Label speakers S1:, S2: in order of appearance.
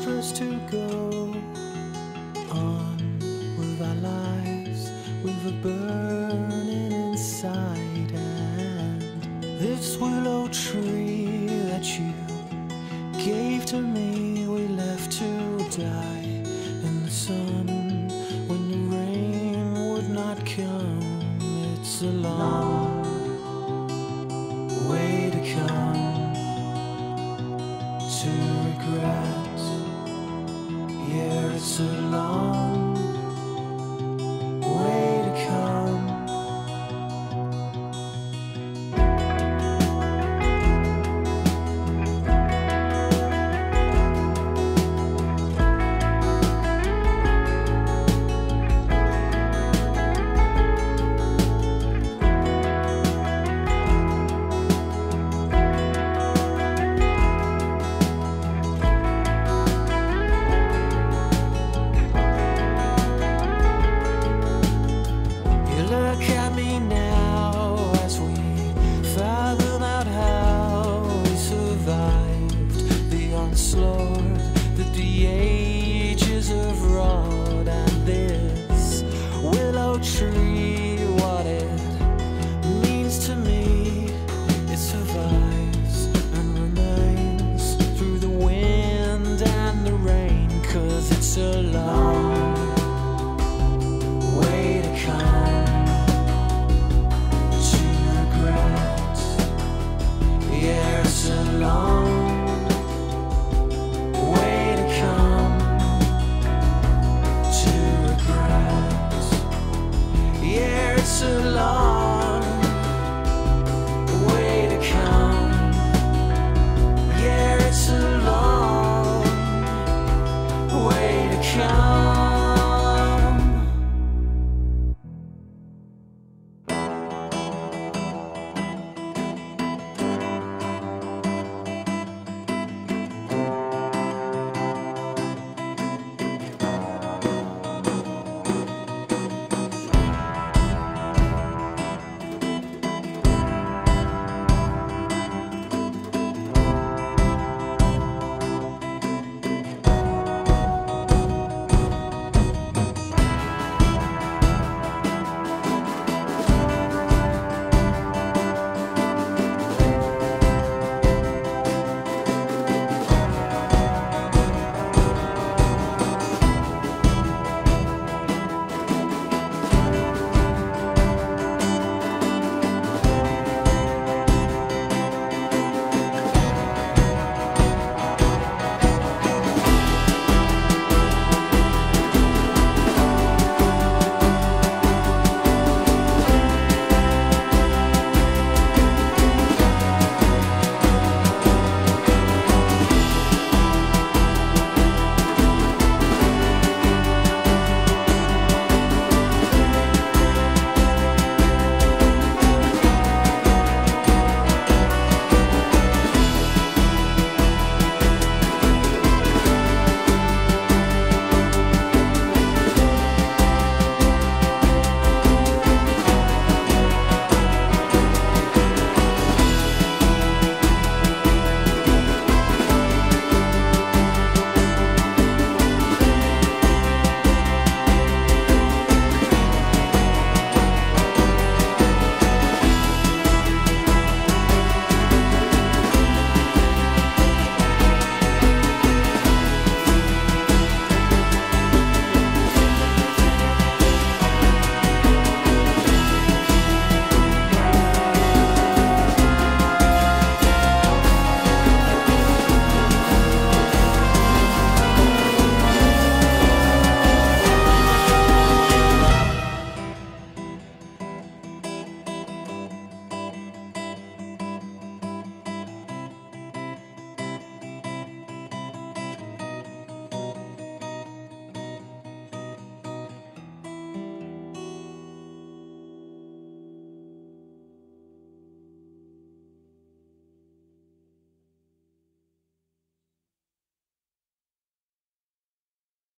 S1: for us to go on with our lives, with a burning inside. And this willow tree that you gave to me, we left to die in the sun when the rain would not come. It's a long way to come to regret. Yeah, it's a long way to come. Look at me now as we fathom out how we survived the onslaught that the ages have wrought. And this willow tree, what it means to me, it survives and remains through the wind and the rain, 'cause it's alive.